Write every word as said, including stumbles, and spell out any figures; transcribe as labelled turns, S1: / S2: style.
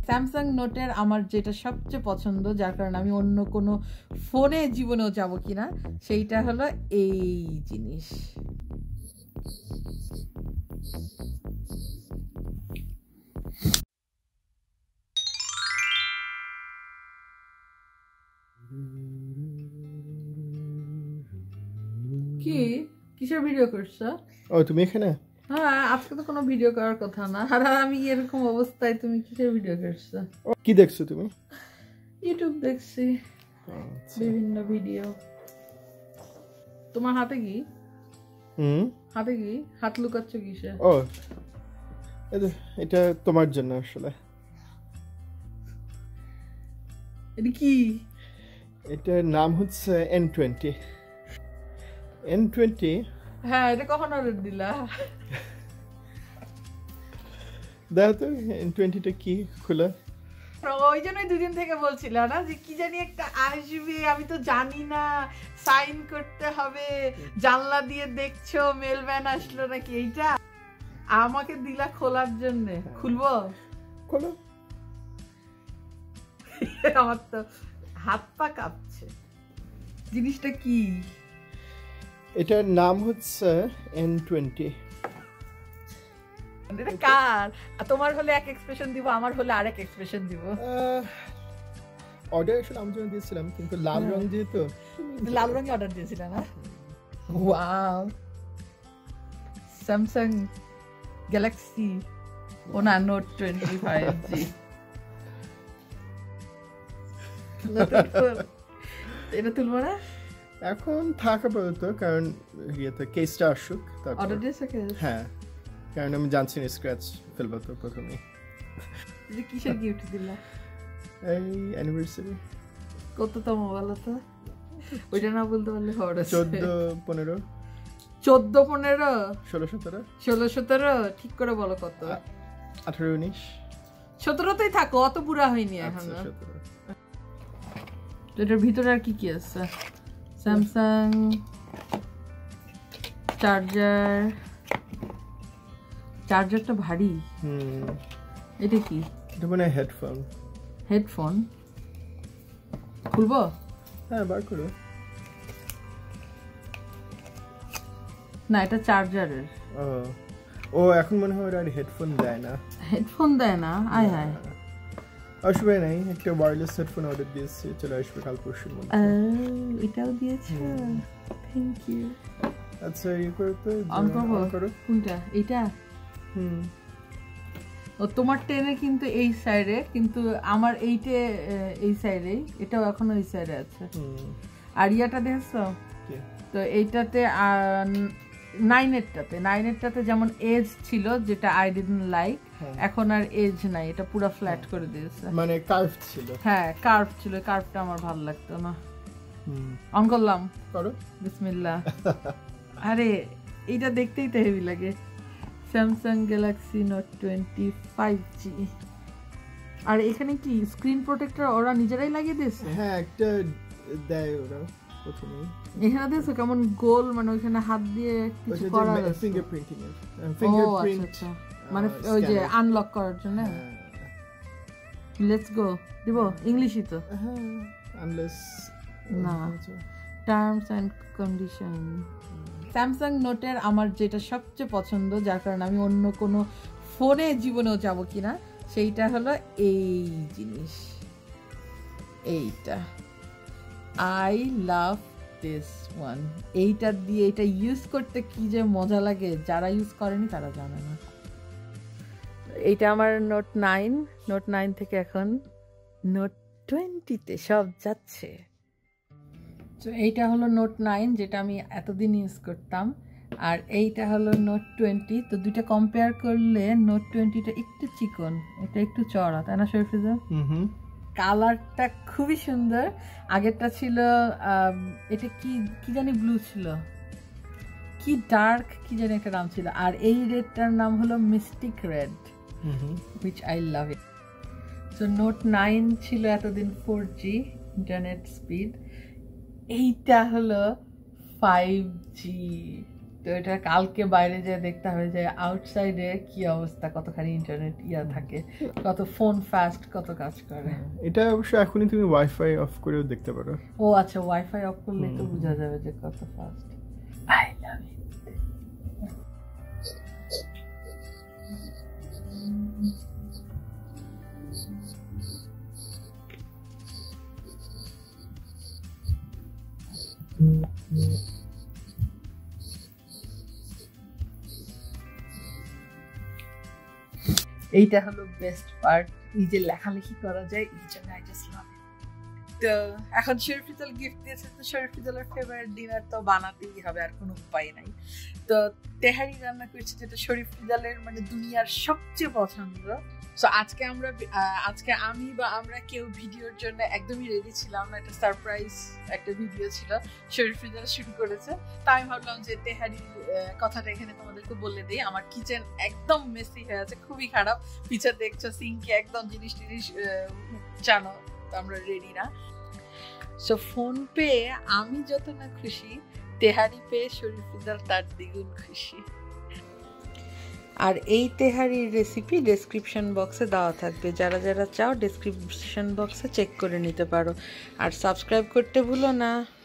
S1: Samsung নোটের আমার যেটা সবচেয়ে পছন্দ, যার কারণে আমি অন্য কোনো ফোনে জীবনেও যাব কিনা, সেইটা হলো এই জিনিস। কি কিসের ভিডিও করছো?
S2: ও তুমি এখানে?
S1: হ্যাঁ, আজকে তো কোনো ভিডিও করার কথা না, আর আমি এরকম অবস্থায় তুমি কিসের ভিডিও করছো?
S2: কি দেখছো তুমি?
S1: ইউটিউব দেখছি, বিভিন্ন ভিডিও। তোমার হাতে কি?
S2: হুম,
S1: হাতে কি? হাত লুকাচ্ছ কিসে?
S2: ও এটা তোমার জন্য আসলে।
S1: এটা কি?
S2: এটার নাম হচ্ছে এন টোয়েন্টি। N twenty?
S1: হ্যাঁ, এটা কখন অর্ডার দিলা?
S2: দেখো তো এন টোয়েন্টিটা কি খুলে।
S1: ওই জন্যই দুদিন থেকে বলছিল না যে কি জানি একটা আসবে, আমি তো জানি না, সাইন করতে হবে, জানলা দিয়ে দেখছো মেলম্যান আসলো নাকি, এইটা আমাকে দিলা খোলার জন্য। খুলবো?
S2: খোলো।
S1: আমার তো হাত পা কাঁপছে। জিনিসটা কি?
S2: এটার নাম হচ্ছে এন টোয়েন্টি।
S1: এটা কার? তোমার হলে এক এক্সপ্রেশন দিব, আমার হলে আরেক এক্সপ্রেশন দিব।
S2: অর্ডার আসলে আমি জন্য দিয়েছিলাম, কিন্তু লাল রং যেহেতু
S1: লাল রঙে অর্ডার দিয়েছিলাম না? ওয়াও, স্যামসাং গ্যালাক্সি ও না নোট টোয়েন্টি ফাইভ জি। এটা তুলবো না
S2: এখন, থাকা পর্যন্ত, কারণ ইয়েতে কেসটা আসুক তারপর।
S1: অর্ডার দিয়েছে কেস?
S2: হ্যাঁ, কারণ আমি জানছি না স্ক্র্যাচ ফেলবো তো প্রথমেই।
S1: যে কিসের গিফট দিলা?
S2: এই অ্যানিভার্সারি।
S1: কততম বলো তো? ওইটা না বলতে পারলে হওয়ার আছে।
S2: চোদ্দ পনেরো
S1: চোদ্দ পনেরো
S2: ষোলো সতেরো
S1: ষোলো সতেরো ঠিক করে বলো কত?
S2: আঠারো উনিশ
S1: সতেরোতেই থাকো, অত বুড়া হয়নি এখন। এটার ভিতরে আর কি কি আছে? স্যামসাং চার্জার, চার্জারটা ভারী।
S2: হুম,
S1: এটা কি?
S2: এটা মানে হেডফোন।
S1: হেডফোন খুলবো?
S2: হ্যাঁ, বার করো।
S1: না, এটা চার্জারের।
S2: ও ও এখন মনে হয় আর হেডফোন দেয় না।
S1: হেডফোন দেয় না? আয় হায়,
S2: আসবে নাই। একটা ওয়্যারলেস হেডফোন অর্ডার দিয়েছি, চলে আসবে কাল পরশুর মধ্যে।
S1: এটাও দিয়েছে, থ্যাংক ইউ।
S2: আচ্ছা, এই করো তো,
S1: অন করবো?
S2: করো।
S1: কোনটা? এইটা?
S2: হুম,
S1: ও তোমার টেনে কিন্তু এই সাইডে, কিন্তু আমার এইটে এই সাইডেই, এটাও এখনো এই সাইডে আছে। আর ইয়াটা দেখছো তো? এইটাতে নাইনেরটাতে নাইনেরটাতে যেমন এজ ছিল, যেটা আই ডিডন্ট লাইক, এখন আর এজ নাই, এটা পুরো ফ্ল্যাট করে দিয়েছে।
S2: মানে কার্ভ ছিল।
S1: হ্যাঁ, কার্ভ ছিল, কার্ভটা আমার ভালো লাগতো না। অন করলাম,
S2: করো,
S1: বিসমিল্লাহ। আরে এইটা দেখতেই তো হেভি লাগে। Samsung Galaxy Note twenty five G. আর এখানে কি স্ক্রিন প্রোটেক্টর ওরা নিজেরাই লাগিয়ে দিয়েছে?
S2: হ্যাঁ, একটা দেয় ওরা প্রথমে।
S1: এখানে দেখছো কেমন গোল, মানে ওইখানে হাত দিয়ে কিছু করা আছে,
S2: ফিঙ্গারপ্রিন্টিং এর।
S1: ফিঙ্গারপ্রিন্ট মানে ওই যে আনলক করার জন্য। Let's go. দিব ইংলিশই তো?
S2: হ্যাঁ, আনলেস
S1: না, টার্মস এন্ড কন্ডিশন। স্যামসাং নোটের আমার যেটা সবচেয়ে পছন্দ, যার কারণে আমি অন্য কোনো ফোনে জীবনেও যাব কিনা, সেইটা হলো এই জিনিস, এইটা। I love this one. এইটা দিয়ে এটা ইউজ করতে কি যে মজা লাগে, যারা ইউজ করেনি তারা জানে না। এইটা আমার নোট নাইন, নোট নাইন থেকে এখন নোট টোয়েন্টিতে সব যাচ্ছে। তো এইটা হলো নোট নাইন, যেটা আমি এতদিন ইউজ করতাম, আর এইটা হলো নোট টোয়েন্টি। তো দুইটা কম্পেয়ার করলে নোট টোয়েন্টিটা একটু চিকন, এটা একটু চড়া, তাই না শরীফুজা? কালারটা খুবই সুন্দর। আগেরটা ছিল এটা কি কি জানি ব্লু ছিল, কি ডার্ক কি জানি একটা নাম ছিল, আর এই রেডটার নাম হলো mystic red, which I love it. So Note nine ছিল এতদিন ফোর জি ইন্টারনেট স্পিড, এইটা হলো ফাইভ জি। তো এটা কালকে বাইরে যেয়ে দেখতে হবে যে আউটসাইডে কি অবস্থা, কতখানি ইন্টারনেট ইয়া থাকে, কত ফোন ফাস্ট, কত কাজ করে।
S2: এটা অবশ্য এখনই তুমি ওয়াইফাই অফ করেও দেখতে পারো।
S1: ও আচ্ছা, ওয়াইফাই অফ করলে তো বোঝা যাবে যে কত ফাস্ট। আই লাভ ইট। এইটা হলো বেস্ট পার্ট, এই যে লেখালেখি করা যায়, এই জন্য আই জাস্ট লাভ ইট। তো এখন শরীফুল গিফট দিয়েছে, তো শরীফুলের ফেভারিট ডিনার তো বানাতেই হবে, আর কোনো উপায় নাই। তো তেহারি রান্না করেছে, যেটা শরীফুলের মানে দুনিয়ার সবচেয়ে পছন্দ। সো আজকে আমরা আজকে আমি বা আমরা কেউ ভিডিওর জন্য একদমই রেডি ছিলাম না, একটা সারপ্রাইজ একটা ভিডিও ছিল, শরীফুল শুরু করেছে। তাই আমি ভাবলাম যে তেহারির কথাটা এখানে তোমাদেরকে বলে দিই। আমার কিচেন একদম মেসি হয়ে আছে, খুবই খারাপ। পিছে দেখছো সিঙ্কে একদম জিনিস টিনিস জানো, আমরা রেডি না। সো ফোন পেয়ে আমি যত না খুশি, তেহারি পেয়ে শরীফুল তার দ্বিগুণ খুশি। আর এই তেহারির রেসিপি ডেসক্রিপশন বক্সে দেওয়া থাকবে, যারা যারা চাও ডেসক্রিপশন বক্সে চেক করে নিতে পারো। আর সাবস্ক্রাইব করতে ভুলো না।